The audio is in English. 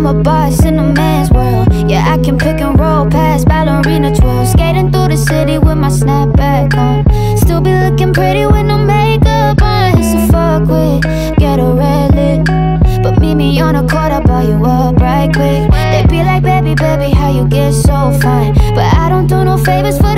I'm a boss in a man's world. Yeah, I can pick and roll past ballerina twirl. Skating through the city with my snapback on. Still be looking pretty with no makeup on. It's a fuck with, get a red lip. But meet me on a court, I'll buy you up right quick. They be like, baby, baby, how you get so fine? But I don't do no favors for